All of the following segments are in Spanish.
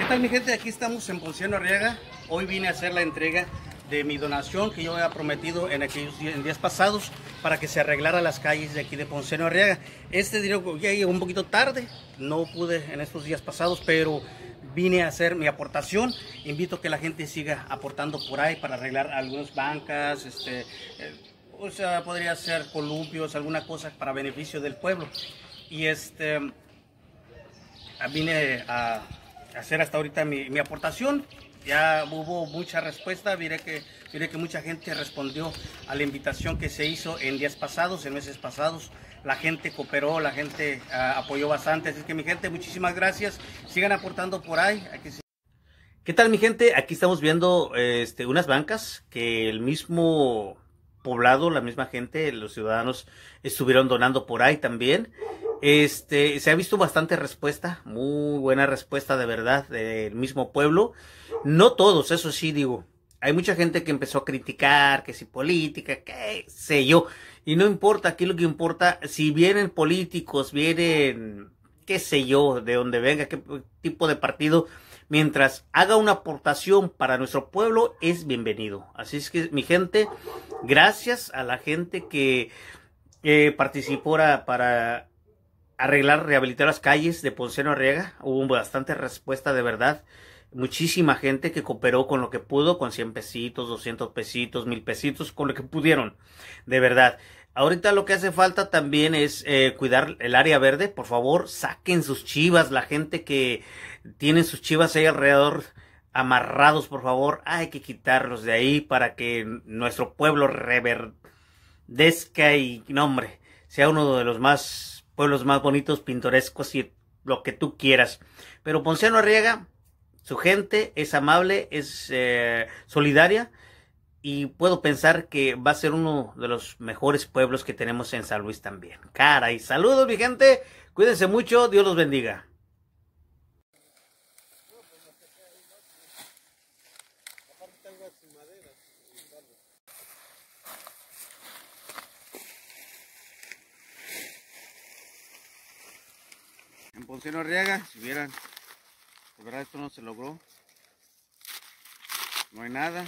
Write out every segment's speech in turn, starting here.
¿Qué tal mi gente? Aquí estamos en Ponciano Arriaga. Hoy vine a hacer la entrega de mi donación que yo había prometido en días pasados para que se arreglara las calles de aquí de Ponciano Arriaga. Este dinero ya llegó un poquito tarde, no pude en estos días pasados, pero vine a hacer mi aportación. Invito a que la gente siga aportando por ahí para arreglar algunas bancas, o sea, podría ser columpios, alguna cosa para beneficio del pueblo. Y vine a hacer hasta ahorita mi aportación. Ya hubo mucha respuesta, miré que mucha gente respondió a la invitación que se hizo en días pasados, en meses pasados. La gente cooperó, la gente apoyó bastante, así que mi gente, muchísimas gracias. Sigan aportando por ahí. ¿Qué tal mi gente? Aquí estamos viendo unas bancas que el mismo poblado, la misma gente, los ciudadanos estuvieron donando por ahí también. Se ha visto bastante respuesta, muy buena respuesta de verdad del mismo pueblo. No todos, eso sí digo. Hay mucha gente que empezó a criticar, que si política, qué sé yo. Y no importa, aquí lo que importa, si vienen políticos, vienen, qué sé yo, de donde venga, qué tipo de partido, mientras haga una aportación para nuestro pueblo, es bienvenido. Así es que, mi gente, gracias a la gente que participó para arreglar, rehabilitar las calles de Ponciano Arriaga. Hubo bastante respuesta de verdad. Muchísima gente que cooperó con lo que pudo, con 100 pesitos, 200 pesitos, 1000 pesitos, con lo que pudieron, de verdad. Ahorita lo que hace falta también es cuidar el área verde. Por favor, saquen sus chivas, la gente que tiene sus chivas ahí alrededor amarrados, por favor, hay que quitarlos de ahí para que nuestro pueblo reverdezca y, no hombre, sea uno de los pueblos más bonitos, pintorescos y lo que tú quieras. Pero Ponciano Arriaga, su gente es amable, es solidaria y puedo pensar que va a ser uno de los mejores pueblos que tenemos en San Luis también. Caray, saludos mi gente, cuídense mucho, Dios los bendiga. En Ponciano Arriaga, si vieran, de verdad esto no se logró, no hay nada,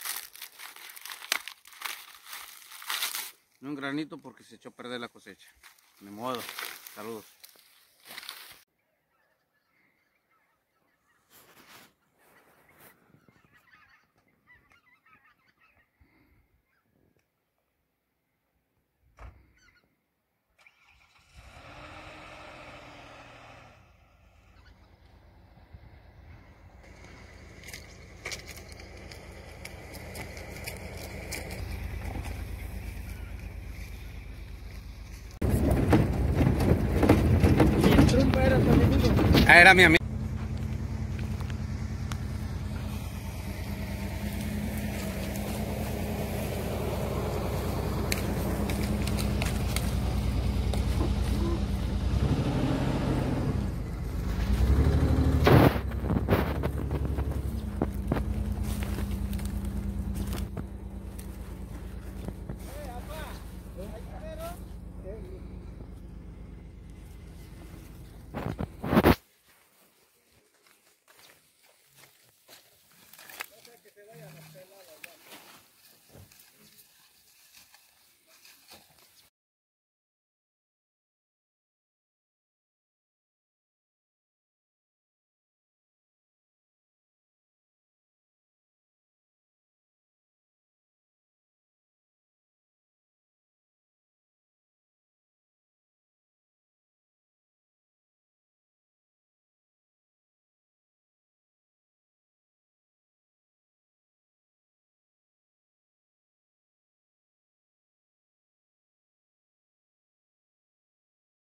ni un granito porque se echó a perder la cosecha. De modo, saludos. Era mi amigo.